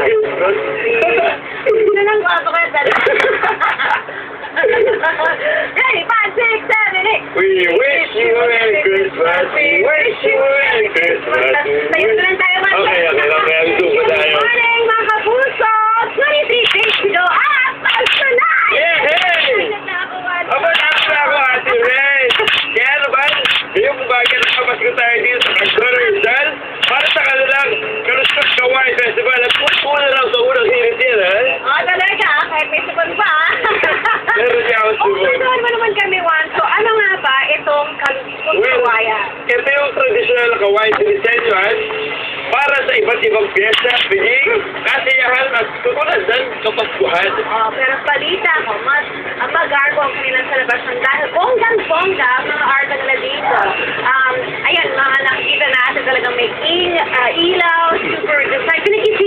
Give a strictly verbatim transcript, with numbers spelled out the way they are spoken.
Christmas. Sino nang guwapo ka talaga? Ready, five, six, seven, eight. We wish you a Merry Christmas. We wish you a Merry Christmas. Tayo na lang tayo, mga Okay, okay, okay. Ang suko tayo. Good morning, mga kapuso! twenty-three days to go. Ah, pals na na! Yeah, hey! Aba, nasa ako, Ate Ray. Kaya naman, yung bagay na kapasko tayo dito sa Cagcoro Rizal, para sa kanilang Kalustok Kawai Festival. At puno na lang sa unang hirit yan, ha? Oo, talaga. Kahit may sabon pa. Meron niya ako Oh, sabon. tutuan mo naman kami, Juan. So, ano nga ba itong Kalustok Well, Kawaya? ito yung traditional na kawaii dinisenyohan para sa iba't ibang pyesa, piging, kasiyahan at tutunan ng kapaskuhan. Oh, pero balita ko, mas ang magarbo ang kanilang celebration dahil bonggang-bongga ang mga art nila dito. Um, ayan, mga nakikita natin talagang may ing, uh, ilaw, super design. Pinakisi